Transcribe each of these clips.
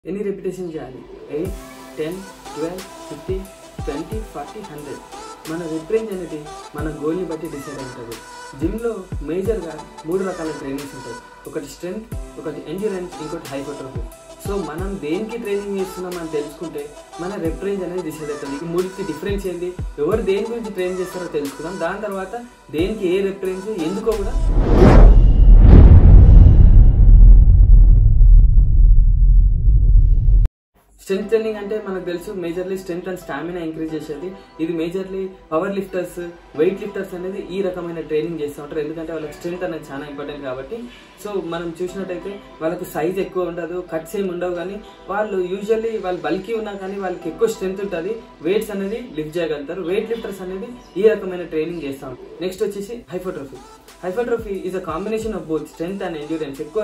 ఎన్ని రెపిటేషన్ చేయాలి? 8, 10, 12, 50, 20, 40, 100. మన రిప్ రేంజ్ అనేది మన గోల్ని బట్టి డిసైడ్ అవుతుంది. జిమ్లో మేజర్గా 3 రకాల ట్రైనింగ్స్ ఉంటాయి. ఒకటి స్ట్రెంగ్త్, ఒకటి ఎండ్యూరెన్స్, ఇంకోటి హైపర్ట్రోఫీ. సో మనం దేనికి ట్రైనింగ్ చేస్తున్నాం అని తెలుసుకుంటే మన రిప్ రేంజ్ అనేది డిసైడ్ అవుతుంది. ఈ మూడికి డిఫరెన్స్ ఏంటి, ఎవరు దేని గురించి ట్రైన్ చేస్తారో తెలుసుకుందాం. దాని తర్వాత దేనికి ఏ రిప్ రేంజ్ ఎందుకో కూడా. స్ట్రెంత్ ట్రైనింగ్ అంటే మనకు తెలుసు majorly strength and stamina increase చేసేది. ఇది majorly power lifters, weight lifters అనేది ఈ రకమైన ట్రైనింగ్ చేస్తూ ఉంటారు. ఎందుకంటే వాళ్ళకి స్ట్రెంత్ అనేది చాలా ఇంపార్టెంట్ కాబట్టి. సో మనం చూసినట్టయితే వాళ్ళకి సైజ్ ఎక్కువ ఉండదు, కట్స్ ఏమి ఉండవు, కానీ వాళ్ళు యూజువల్లీ వాళ్ళు బల్కీ ఉన్నా కానీ వాళ్ళకి ఎక్కువ స్ట్రెంత్ ఉంటుంది, వెయిట్స్ అనేది లిఫ్ట్ చేయగలుగుతారు. వెయిట్ లిఫ్టర్స్ అనేది ఈ రకమైన ట్రైనింగ్ చేస్తూ ఉంటారు. నెక్స్ట్ వచ్చేసి hypertrophy. Hypertrophy is a combination of both strength and endurance. ఎక్కువ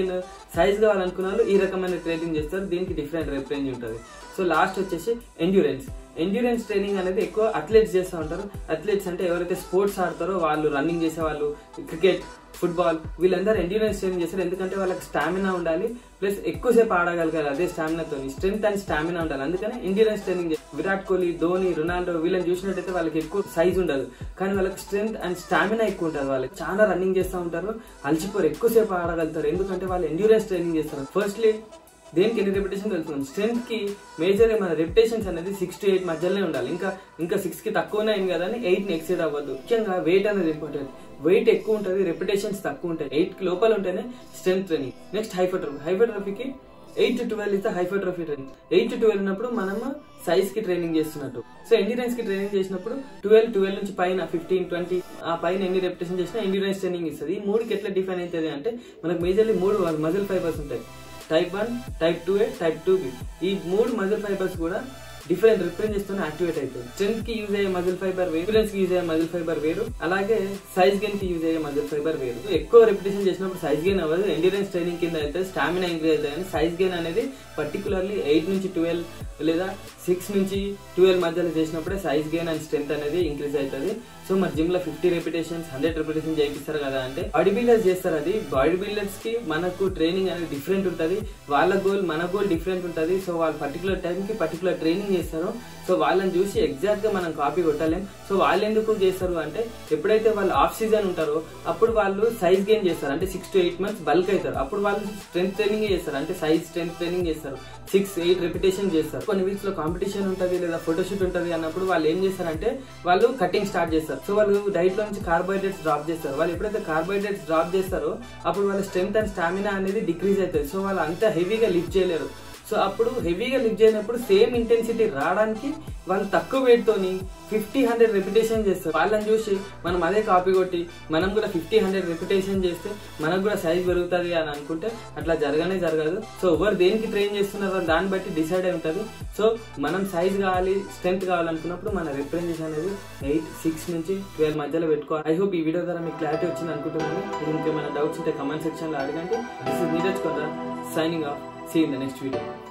సైజ్ కావాలనుకున్న వాళ్ళు ఈ రకమైన ట్రైనింగ్ చేస్తారు. దీనికి డిఫరెంట్ రిప్ రేంజ్ ఉంటుంది. సో లాస్ట్ వచ్చేసి ఎండ్యూరెన్స్. ఎండ్యూరెన్స్ ట్రైనింగ్ అనేది ఎక్కువ అథ్లెట్స్ చేస్తూ ఉంటారు. అథ్లెట్స్ అంటే ఎవరైతే స్పోర్ట్స్ ఆడతారో వాళ్ళు, రన్నింగ్ చేసే వాళ్ళు, క్రికెట్, ఫుట్బాల్, వీళ్ళందరూ ఎండ్యూరెన్స్ ట్రైనింగ్ చేస్తారు. ఎందుకంటే వాళ్ళకి స్టామినా ఉండాలి, ప్లస్ ఎక్కువసేపు ఆడగలగాలి. అదే స్టామినాతో స్ట్రెంత్ అండ్ స్టామినా ఉండాలి. అందుకని endurance training. Virat Kohli, Dhoni, Ronaldo వీళ్ళని చూసినట్టయితే వాళ్ళకి ఎక్కువ సైజ్ ఉండదు, కానీ వాళ్ళకి స్ట్రెంత్ అండ్ స్టామినా ఎక్కువ ఉంటుంది. వాళ్ళకి చాలా రన్నింగ్ చేస్తూ ఉంటారు, అలసిపోరు, ఎక్కువసేపు ఆడగలుగుతారు. ఎందుకంటే వాళ్ళు ఎండ్యూరెన్స్ ట్రైనింగ్ చేస్తారు. ఫస్ట్లీ దేనికి ఎన్ని రెపిటేషన్ తెలుసుకుందాం. స్ట్రెంత్ కి మేజర్ మన రెపిటేషన్స్ అనేది 6 to 8 మధ్యలోనే ఉండాలి. ఇంకా 6 కి తక్కువనే అయింది కదా అని 8 ని ఎక్సీడ్ అవ్వద్దు. ముఖ్యంగా వెయిట్ అనేది ఇంపార్టెంట్. వెయిట్ ఎక్కువ ఉంటుంది, రెపిటేషన్స్ తక్కువ ఉంటాయి. 8 కి లోపల ఉంటేనే స్ట్రెంత్ ట్రైనింగ్. Next hypertrophy. హైపర్ట్రోఫీకి 8 to 12 is hypertrophy training. 8 to 12 ఉన్నప్పుడు మనం సైజ్ కి ట్రైనింగ్ చేస్తున్నట్టు. సో ఎండ్యూరెన్స్ కి ట్రైనింగ్ చేసినప్పుడు 12 నుంచి పైన 15, 20 ఆ పైన ఎన్ని రెపిటేషన్ చేసినా ఎండ్యూరెన్స్ ట్రైనింగ్ ఇస్తుంది. ఈ మూడుకి ఎట్లా డిఫైన్ అవుతుంది అంటే మనకు మేజర్లీ 3 మజిల్ ఫైబర్స్ ఉంటాయి. Type 1, type 2A, type 2B. ఈ 3 మజిల్ ఫైబర్స్ కూడా డిఫరెంట్ రిప్ రేంజెస్ తో యాక్టివేట్ అవుతుంది. స్ట్రెంత్ కి యూజ్ అయ్యే మజిల్ ఫైబర్ వేరు, ఎండ్యూరెన్స్ కి యూజ్ అయ్యే మజిల్ ఫైబర్ వేరు, అలాగే సైజ్ గెయిన్ కి యూజ్ అయ్యే మజిల్ ఫైబర్ వేరు. ఎక్కువ రెపిటేషన్ చేసినప్పుడు సైజ్ గెయిన్ అవ్వదు, ఎండ్యూరెన్స్ ట్రైనింగ్ కింద అయితే స్టామినా ఇంక్రీజ్ అవుతుంది. కానీ సైజ్ గెయిన్ అనేది పర్టికులర్లీ 8 నుంచి 12 లేదా 6 నుంచి 12 మధ్యలో చేసినప్పుడే సైజ్ గెయిన్ అండ్ స్ట్రెంత్ అనేది ఇంక్రీజ్ అవుతుంది. సో మన జిమ్ లో 50 రెపిటేషన్స్, 100 రెపిటేషన్ చేయిస్తారు కదా అంటే బాడీ బిల్డర్స్ చేస్తారు. అది బాడీ బిల్డర్స్ కి మనకు ట్రైనింగ్ అనేది డిఫరెంట్ ఉంటుంది. వాళ్ళ గోల్ మన గోల్ డిఫరెంట్ ఉంటుంది. సో వాళ్ళు పర్టికులర్ టైం కి పర్టికులర్ ట్రైనింగ్ చేస్తారు. సో వాళ్ళని చూసి ఎగ్జాక్ట్ గా మనం కాపీ కొట్టలేం. సో వాళ్ళు ఎందుకు చేస్తారు అంటే ఎప్పుడైతే వాళ్ళు ఆఫ్ సీజన్ ఉంటారో అప్పుడు వాళ్ళు సైజ్ గెయిన్ చేస్తారు. అంటే 6 to 8 months బల్క్ అవుతారు. అప్పుడు వాళ్ళు స్ట్రెంత్ ట్రైనింగ్ చేస్తారు. అంటే సైజ్ స్ట్రెంత్ ట్రైనింగ్ చేస్తారు. 6, 8 రెపిటేషన్ చేస్తారు. కొన్ని వీక్స్ లో కాంపిటీషన్ ఉంటుంది లేదా ఫోటోషూట్ ఉంటుంది అన్నప్పుడు వాళ్ళు ఏం చేస్తారంటే వాళ్ళు కటింగ్ స్టార్ట్ చేస్తారు. సో వాళ్ళు డైట్ లో నుంచి కార్బోహైడ్రేట్స్ డ్రాప్ చేస్తారు. వాళ్ళు ఎప్పుడైతే కార్బోహైడ్రేట్స్ డ్రాప్ చేస్తారో అప్పుడు వాళ్ళ స్ట్రెంత్ అండ్ స్టామినా అనేది డిక్రీజ్ అవుతుంది. సో వాళ్ళు అంత హెవీగా లిఫ్ట్ చేయలేరు. సో అప్పుడు హెవీగా లిఫ్ట్ చేయనప్పుడు సేమ్ ఇంటెన్సిటీ రావడానికి వాళ్ళు తక్కువ వెయిట్ తోని 50, 100 రెపిటేషన్ చేస్తారు. వాళ్ళని చూసి మనం అదే కాపీ కొట్టి మనం కూడా 50, 100 రెపిటేషన్ చేస్తే మనకు కూడా సైజ్ పెరుగుతుంది అని అనుకుంటే అట్లా జరగదు. సో ఎవరు దేనికి ట్రైన్ చేస్తున్నారో దాన్ని బట్టి డిసైడ్ అయి ఉంటుంది. సో మనం సైజ్ కావాలి, స్ట్రెంత్ కావాలనుకున్నప్పుడు మన రిప్ రేంజెస్ అనేది 8, 6 నుంచి 12 మధ్యలో పెట్టుకోవాలి. ఐ హోప్ ఈ వీడియో ద్వారా మీకు క్లారిటీ వచ్చింది అనుకుంటున్నాను. ఇంకేమైనా డౌట్స్ ఉంటే కమెంట్ సెక్షన్ లో అడగండి. This is Neeraj Konda, signing off. See you in the next video.